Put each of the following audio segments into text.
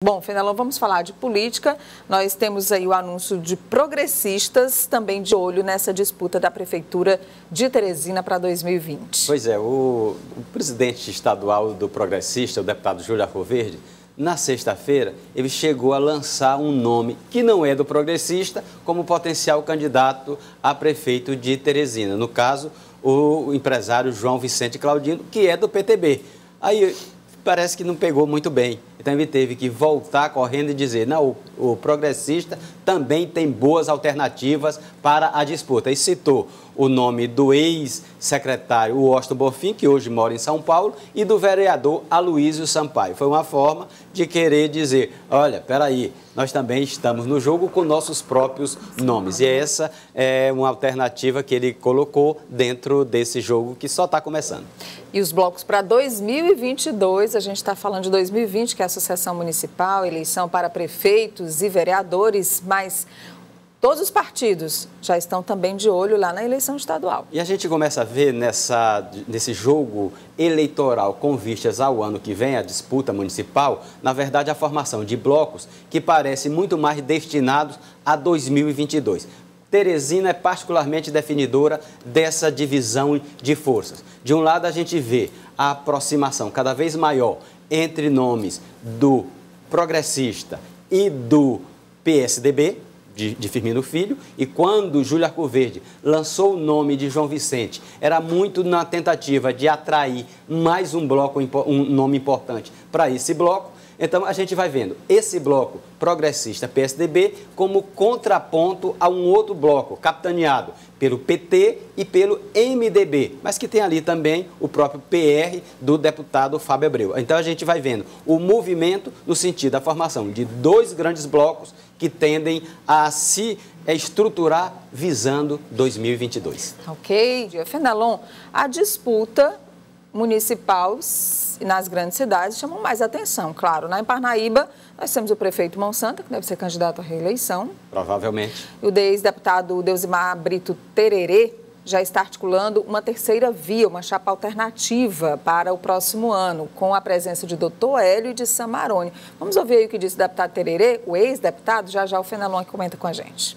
Bom, Fenelon, vamos falar de política. Nós temos aí o anúncio de progressistas também de olho nessa disputa da Prefeitura de Teresina para 2020. Pois é, o presidente estadual do Progressista, o deputado Júlio Arcoverde, na sexta-feira, ele chegou a lançar um nome que não é do Progressista como potencial candidato a prefeito de Teresina. No caso, o empresário João Vicente Claudino, que é do PTB. Aí parece que não pegou muito bem. Então ele teve que voltar correndo e dizer, não, o progressista também tem boas alternativas para a disputa. E citou o nome do ex-secretário Washington Bonfim, que hoje mora em São Paulo, e do vereador Aloysio Sampaio. Foi uma forma de querer dizer, olha, peraí, nós também estamos no jogo com nossos próprios nomes. E essa é uma alternativa que ele colocou dentro desse jogo que só está começando. E os blocos para 2022, a gente está falando de 2020, que é a Associação Municipal, eleição para prefeitos e vereadores, mas todos os partidos já estão também de olho lá na eleição estadual. E a gente começa a ver nesse jogo eleitoral com vistas ao ano que vem, a disputa municipal, na verdade a formação de blocos que parecem muito mais destinados a 2022. Teresina é particularmente definidora dessa divisão de forças. De um lado, a gente vê a aproximação cada vez maior entre nomes do Progressista e do PSDB, de Firmino Filho, e quando Júlio Arcoverde lançou o nome de João Vicente, era muito na tentativa de atrair mais um bloco, um nome importante para esse bloco. Então, a gente vai vendo esse bloco progressista PSDB como contraponto a um outro bloco, capitaneado pelo PT e pelo MDB, mas que tem ali também o próprio PR do deputado Fábio Abreu. Então, a gente vai vendo o movimento no sentido da formação de dois grandes blocos que tendem a se estruturar visando 2022. Ok. Fenelon, a disputa municipal nas grandes cidades chamam mais atenção, claro. Em Parnaíba, nós temos o prefeito Monsanto, que deve ser candidato à reeleição. Provavelmente. O ex-deputado Deusimar Brito Tererê já está articulando uma terceira via, uma chapa alternativa para o próximo ano, com a presença de Dr. Hélio e de Samarone. Vamos ouvir aí o que disse o deputado Tererê, o ex-deputado, já o Fenelon comenta com a gente.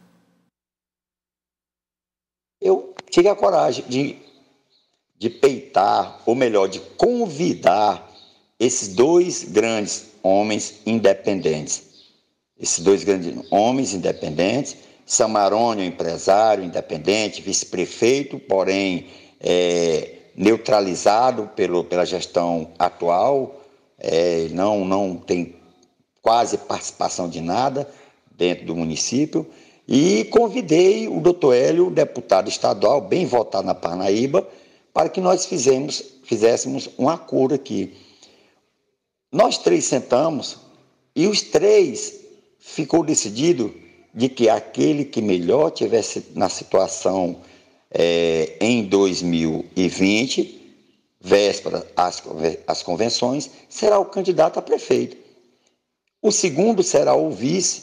Eu tive a coragem de peitar, ou melhor, de convidar esses dois grandes homens independentes. Esses dois grandes homens independentes, Samarone, um empresário independente, vice-prefeito, porém neutralizado pela gestão atual, não tem quase participação de nada dentro do município. E convidei o doutor Hélio, deputado estadual, bem votado na Parnaíba, para que nós fizéssemos um acordo aqui. Nós três sentamos e os três ficou decidido de que aquele que melhor tivesse na situação em 2020, véspera às convenções, será o candidato a prefeito. O segundo será o vice.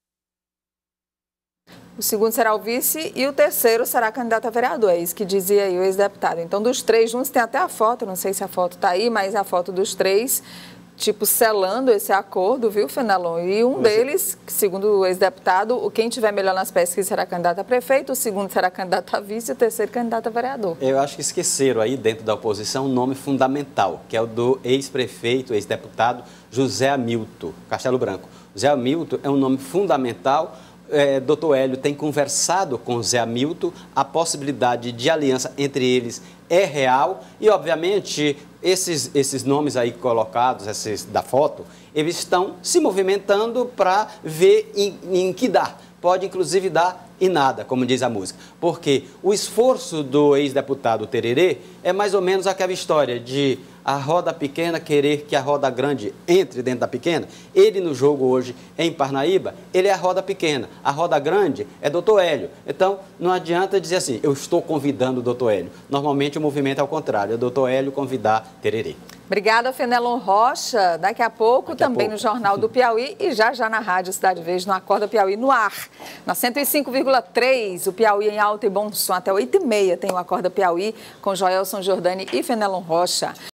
O segundo será o vice e o terceiro será candidato a vereador, é isso que dizia aí o ex-deputado. Então, dos três juntos, tem até a foto, não sei se a foto está aí, mas a foto dos três, tipo, selando esse acordo, viu, Fenelon? E um deles, segundo o ex-deputado, quem tiver melhor nas pesquisas será candidato a prefeito, o segundo será candidato a vice e o terceiro candidato a vereador. Eu acho que esqueceram aí, dentro da oposição, um nome fundamental, que é o do ex-prefeito, ex-deputado José Hamilton Castelo Branco. José Hamilton é um nome fundamental. Dr. Hélio tem conversado com o Zé Hamilton, a possibilidade de aliança entre eles é real e, obviamente, esses nomes aí colocados, esses da foto, eles estão se movimentando para ver em que dá. Pode, inclusive, dar em nada, como diz a música. Porque o esforço do ex-deputado Tererê é mais ou menos aquela história de a roda pequena querer que a roda grande entre dentro da pequena. Ele, no jogo hoje em Parnaíba, ele é a roda pequena. A roda grande é Dr. Hélio. Então, não adianta dizer assim, eu estou convidando o Dr. Hélio. Normalmente, o movimento é ao contrário. É o Dr. Hélio convidar Tererê. Obrigada, Fenelon Rocha. Daqui a pouco, também no Jornal do Piauí e já na Rádio Cidade Verde, no Acorda Piauí, no ar. Na 105,3, o Piauí em alto e bom som. Até 8h30 tem o Acorda Piauí com Joelson Jordani e Fenelon Rocha.